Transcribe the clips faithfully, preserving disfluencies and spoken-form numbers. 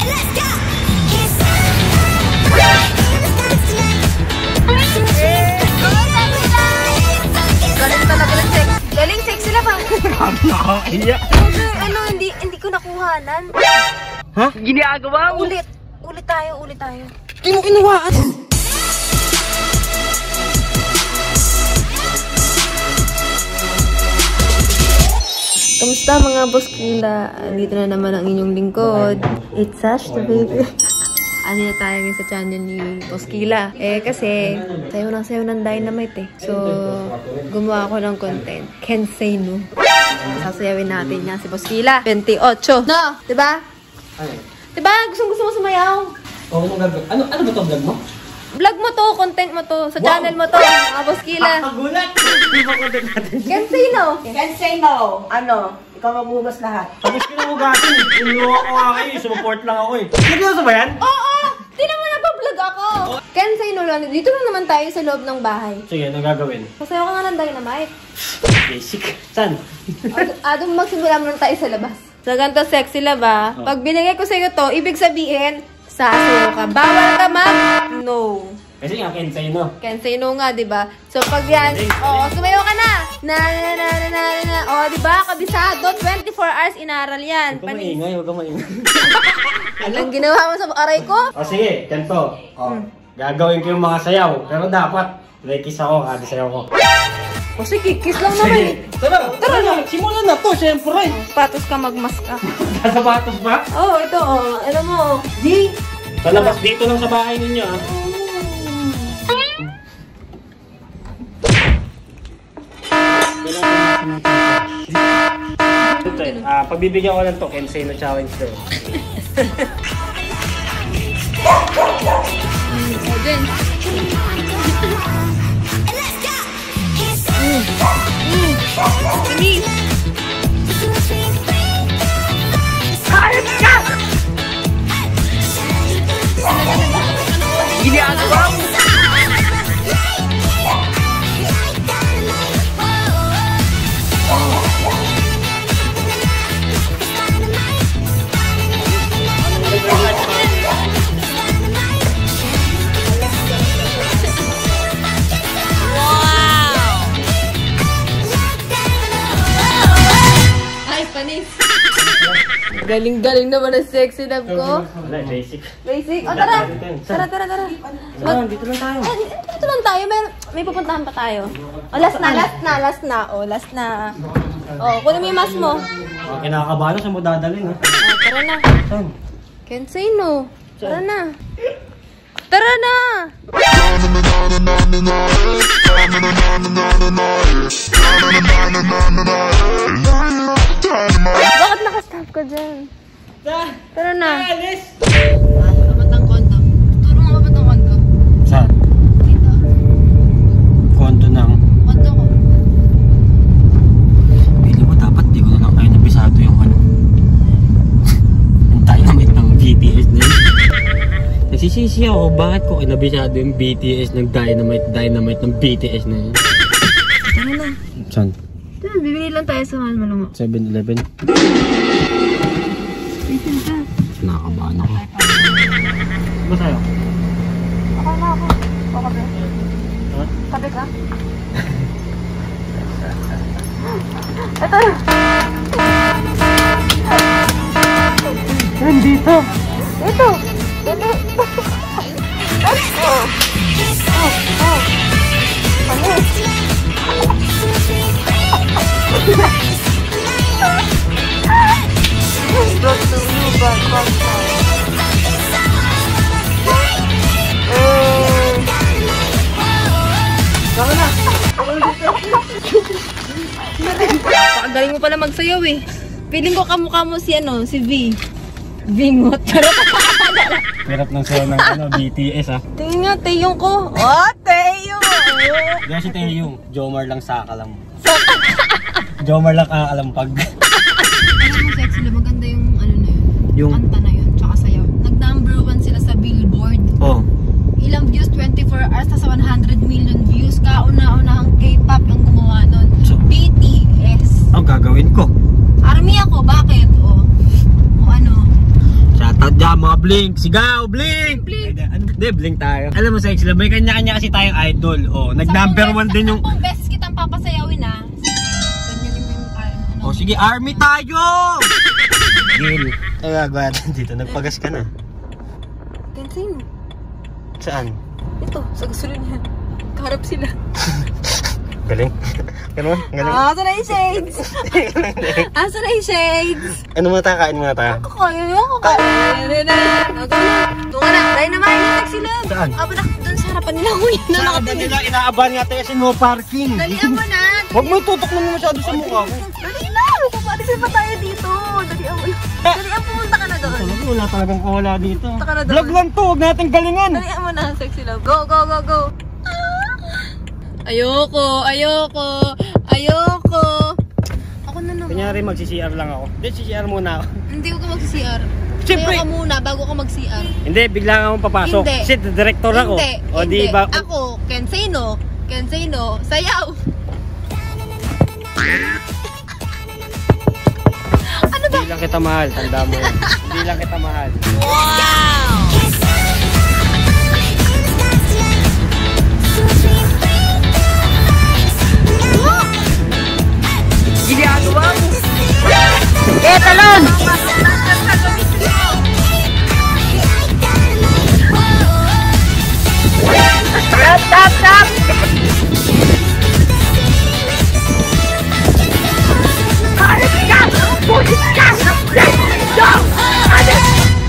Galing talaga ng sex. Galing sex sila ba? Nakakaiyak. Ano, hindi hindi ko nakuhanan. Ha? Ginagawa mo? Ulit. Ulit tayo, ulit tayo. Hindi mo kinuhaan. Kamusta mga boss kila? Dito na naman ang inyong lingkod. It's Sash the baby. Ano na tayo ngayon sa channel ni Boss Kila. Eh kasi, sayo ng sayo ng Dynamite eh. So, gumawa ako ng content. Can't say no. Sasayawin natin yan si Boss Kila. twenty-eight. No? Diba? Ano? Diba? Gusto gusto mo sumayaw? Oo, oh, ano, ano ba ito vlog mo? Vlog mo to, content mo to. Sa wow. Channel mo to, mga Boss Kila. Pakagulat! Hindi ba content natin? Can't say no. Can't say no. Ano? Ikaw magbuhugas lahat. Tapos kinahugasin eh. Inuwa ko nga kayo. Sumuport lang ako eh. Nagkasa ba yan? Oo! Tinan mo na pa vlog ako. Can't say no lang. Dito lang naman tayo sa loob ng bahay. Sige, anong gagawin? Sasayaw ka nga ng Dynamite. Basic. Saan? Adong magsimula muna tayo sa labas. So, ganito sexy ba? Pag binigay ko sa'yo to, ibig sabihin, sasayaw ka. Bawal ka mag-no. Kasi nga, can't say no. Can't say no nga, diba? So, pag yan, oo, sumayaw ka na. Na, na, na, na, na, na. O, diba? Kabisado, twenty-four hours inaral yan. Huwag ka maingay, huwag ka maingay. Anong ginawa mo sa aray ko? O sige, ganito. O, gagawin ko yung mga sayaw. Pero dapat, may kiss ako kada sayaw ko. O sige, kiss lang naman eh. Tara, tara na. Simulan na to, syempre. Patos ka, magmas ka. Kasapatos ba? Oo, oh, ito, oh. Ano mo, di. Sa labas dito lang sa bahay ninyo, ah. Ito eh, ah, pagbibigyan ko lang to, can't say no challenge to. O din. Kami. Ayos ka! Ginagawa mo! Galing-galing naman ang sexy love ko. Wala, basic. Basic? O, tara! Tara, tara, tara. Mag dito lang tayo. Ah, dito lang tayo. May, may pupuntahan pa tayo. O, last na, last na, last na. O, last na. O, kunin mo yung mask mo. Oh, kinakabalo, saan mo dadalhin, ha? O, tara na. Saan? Can't say no. Tara na. Tara na! Bakit nakastop ka dyan? Tara na. Alis! Abot ang kondo. Turo mo abot ang kondo. Saan? Dito. Kondo ng... Kondo ko. Pili mo dapat di ko na lang kayo nabisado yung ano. Yung dynamite ng B T S na yun. Nagsisisi ako, bakit ko kinabisado yung B T S ng dynamite, dynamite ng B T S na yun? Tara na. Saan? Tara, bibili lang tayo sa mahal malungo. seven eleven. Listen ka. Nakakabahan ako. Ba sa'yo? Ako na ako. O kape. Ha? Kape ka? Ito. Nandito! Ito. Ito. Oh. Oh. Oh. Panis. Brought to you by Costa. Eh. Tama na. Pakagaling mo pala magsayaw eh. Feeling ko kamukha mo si ano, si V. Vingot. Hirap ng sayo ng ano, B T S ah. Tingin nga, Teyong ko. Oh, Teyong! Diyan si Teyong. Jomar lang sa akalam. Jomar lang kakalampag. Alam mo, sexy lang. Maganda yung ano na yun. Yung kanta na yun. Tsaka sayaw. Nag-number one sila sa Billboard. Oh. Ilang views? twenty-four hours na sa one hundred million views. Kauna-unahang K-pop ang gumawa nun. So, B T S. Ang gagawin ko. Army ako. Bakit? O. O ano? Shout Tadya mga blink. Sigaw, blink! Blink! Hindi, blink tayo. Alam mo, Sexy Love, may kanya-kanya kasi tayong idol. Oh, nag-number one din yung... Kung beses kitang papasayawin ah. Ganyan yung ano. Oh, sige, army tayo! Gil. Ay, gagawa natin dito. Nagpagas ka na. Kansin. Saan? Ito, sa gasolinahan. Kaharap sila. Galing. Ganun, galing. Ah, asa na yung shades? Asa na yung shades? Ano muna tayo? Kain muna tayo. Ako kaya yun, ako kaya. Ano na? Ako na. Tunga na. Dahil naman, yung taxi love. Saan? Aba na, doon sa harapan nila. Uy, Sa harapan nila, inaaban nga tayo kasi no parking. dalian mo na. Huwag mo itutok naman masyado sa mukha ko. Dali na. Papalisin pa tayo dito. Dalian mo na. Dalian, pumunta ka na doon. Talaga, wala talagang kawala dito. Punta ka na doon. Vlog lang to, huwag natin galingan. Dalian mo na, sexy love. Go, go, go, go. Ayoko, ayoko, ayoko. Ako na naman. Kunyari mag-C R lang ako. Hindi, C R muna ako. Hindi ko mag-C R. Siyempre. Kaya ka muna bago ka mag-C R. Hindi, bigla akong papasok. Hindi. Kasi director ako. Hindi, O hindi. di ba? Ako, Kenseno. Kenseno, sayaw. Ano ba? Hindi lang kita mahal, tanda mo yan. Hindi lang kita mahal. Wow! Ginagawa mo. Eh, talon! Stop, stop, stop! Alis ka! Pulis ka! Let's go! Alis!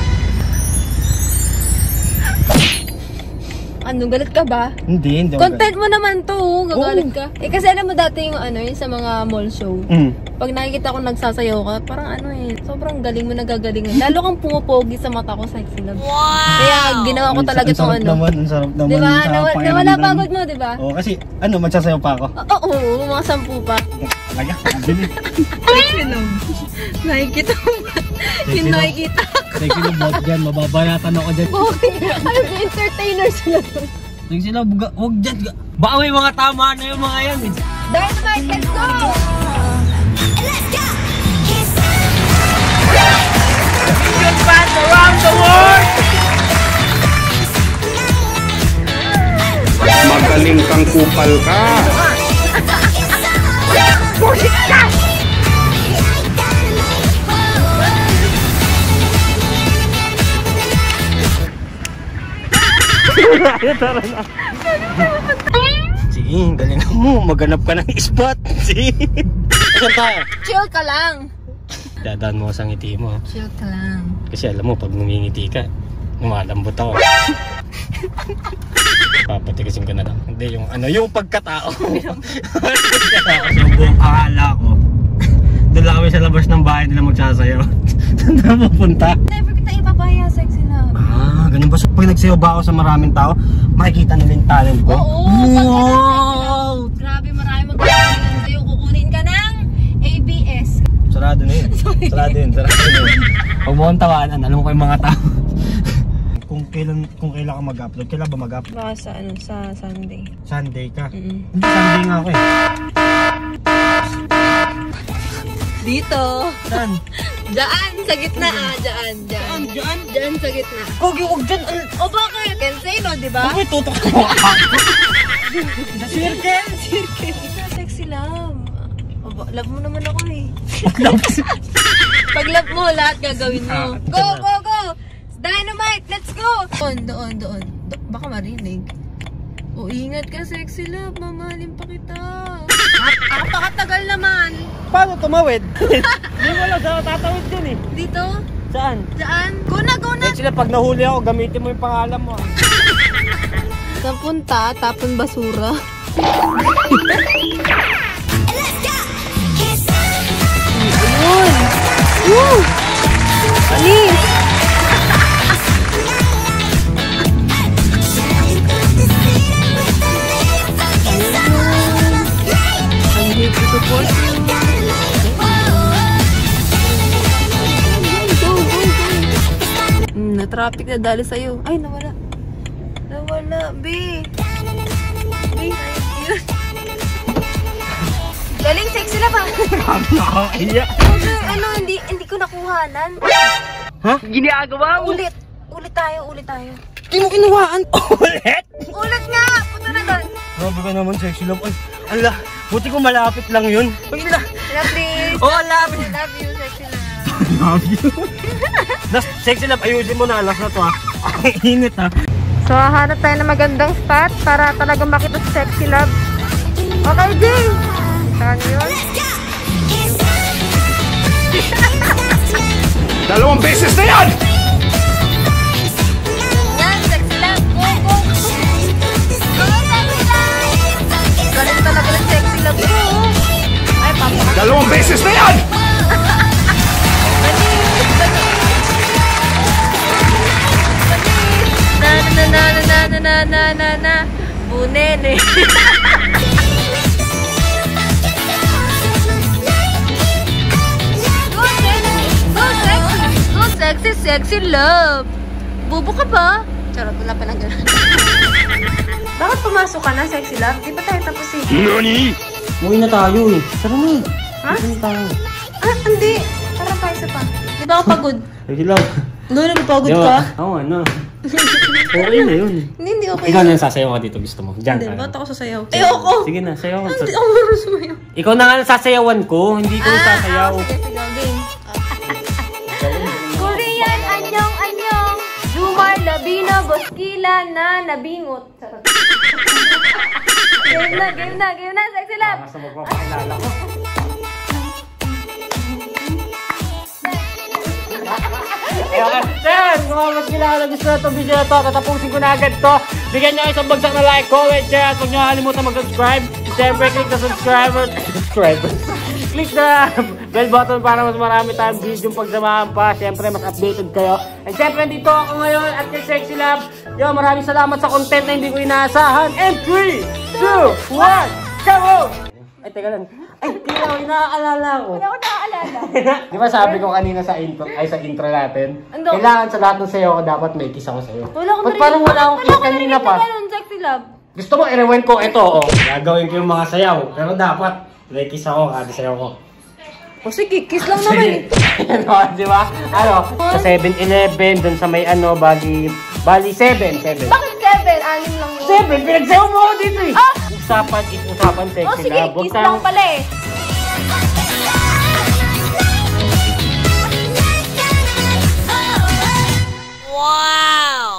Ano, galit ka ba? Hindi, hindi. Content mo naman to, gagalit ka. Eh kasi alam mo dati yung ano, yung sa mga mall show. Mm. Pag nakikita ko nagsasayaw ka, parang ano eh, sobrang galing mo nagagalingan. Lalo kang pumapogi sa mata ko, sexy love. Wow! Kaya ginawa ko talaga Ang tong sarap ano. naman, ang sarap naman. Diba? sa Nawa- pakiramdam. nawala pagod mo, diba? Oo, kasi ano, magsasayaw pa ako. Oo, oo, oo, mga sampu pa. Talaga, bilis. Sexy love. Nakikita mo ba? Yung nakikita ko. Sexy love, bot dyan, mababayatan ako dyan. Okay, ano ba entertainer sila to? Sexy love, huwag dyan. Baka may mga tama na yung mga yan eh. Dynamite, let's go! Million fans around the world! Magaling kang kupal ka. Bullshit ka! Sige, galing mo. Maghanap ka ng spot. Sige. Saan tayo? Chill ka lang. Dadaan mo sa ngiti mo. Chill ka lang. Kasi alam mo, pag ngumingiti ka, lumalambot ako. Papatigasin ka na lang. Hindi, yung ano, yung pagkatao. Pagkatao. So, buong akala ko, doon lang kami sa labas ng bahay nila magsasayaw. Saan na pupunta? Never kita ipapaya, sexy love. Ah, ganun ba? So, pag nagsayaw ba ako sa maraming tao, makikita nila yung talent ko? Oo, Wow! grabe, marami magkakaroon sa'yo. Kukunin ka ng A B S. Sarado na yun. Sarado yun, sarado yun. Huwag mo akong tawanan, alam ko yung mga tao. kung kailan kung kailan ka mag-upload, kailan ba mag-upload? Baka sa ano, sa Sunday. Sunday ka? Mm-mm. Hindi, Sunday nga ako eh. Dito. Saan? Diyan, sa gitna ah. Diyan, diyan. Diyan? Diyan sa gitna. Kogi, huwag dyan! O bakit? Kenseno, di ba? Huwag may tutok mo ako. Sa circle! Circle. Sexy love. O, ba- love mo naman ako eh. Love. Pag love mo, lahat gagawin mo. Ah, Go, go, go! Dynamite, let's go! Doon, doon, doon. Do- baka marinig. O, ingat ka, sexy love. Mamahalin pa kita. At napakatagal naman. Paano tumawid? Hindi mo lang, tatawid dun eh. Dito? Saan? Diyan? Go na, go na! Kahit sila, pag nahuli ako, gamitin mo yung pangalan mo. Saan punta? Tapon basura. Ayun! Woo! Alis! I'm here to support you. Go, go, go! Hmm, na-traffic na dali sa'yo. Ay, nawala. Nawala, B. B, ayun. Galing, sexy na ba? Nakakaiya. Okay, ano, hindi hindi ko nakuhanan. Ha? Ginagawa mo? Ulit. Ulit tayo, ulit tayo. Hindi mo kinuhaan. Ulit? Ulit nga! Punta na doon. Grabe ka naman, sexy love. Ay, ala, buti ko malapit lang yun. Ay, ala. Love, please. Oh, lapit. Love you, sexy love. Love you. Das, sexy love, ayusin mo na. Alas na to ha. Ang init ha. So, hahanap tayo ng magandang spot para talaga makita si sexy love. Okay, Jay! Saan yun? Dalawang beses na yan! Yan, sexy love. Go, go! Go, sexy love! Galing talaga ng sexy love. Ay, papa. Dalawang beses na yan! Na na na na na na na na na na bunene. Go sexy, sexy love. Bubo ka ba? Charot, wala pa lang ganun. Bakit pumasok ka na, sexy love? Di ba tayo tapos eh? Nani? Uwi na tayo eh. Tara na. Ha? Uwi na tayo. Ah, hindi. Tara pa isa pa. Di ba ako pagod? Sexy love. No, nagpagod Di ba? ka? Oo, ano. Okay na yun. Hindi, hindi okay. Ikaw na sasayaw ka dito, gusto mo. Diyan Hindi, ka. ba't ako sasayaw? Ayoko! Sige na, sayaw ka. Hindi ako marunong sumayaw. Ikaw na nga sasayawan ko, hindi ko sasayaw. Ah, sige, sige, game. Korean, anyong, anyong. Jumar, Labino, Boskila, na, nabingot. Charot. Game na, game na, game na, sexy love. Basta magpapakilala ko. Ayun, Sen! Kung mga mas kilala gusto na itong video na ito, tatapusin ko na agad ito. Bigyan nyo isang bagsak na like, comment, share, at huwag nyo kalimutan mag-subscribe. Siyempre, click na subscriber. Subscriber. Click na bell button para mas marami tayong video pagsamahan pa. Siyempre, mas updated kayo. And siyempre, dito ako ngayon at kay Sexy Love. Yo, maraming salamat sa content na hindi ko inaasahan. And three, two, one, come on! Ay, teka lang. Ay, teka lang, inaalala ko. Hindi ako nakaalala. Di ba sabi ko kanina sa intro, ay sa intro natin, Ando. kailangan sa lahat ng sayo ko dapat may kiss ako sa'yo. Wala akong Ba't parang wala akong kiss kanina pa? Wala akong sexy love. Gusto mo, i-rewind ko ito, oh. Gagawin ko yung mga sayaw. Pero dapat, may kiss ako kada sayaw ko. O sige, kiss lang naman eh. Ano, di ba? Ano, sa seven eleven, dun sa may ano, bali, bali seven, seven. Bakit seven? Anim lang yun. seven, pinagsayaw mo ako dito eh. Ah! Usapan, usapan sexy O sige, love. Huwag kiss tayong- lang pala eh. Wow!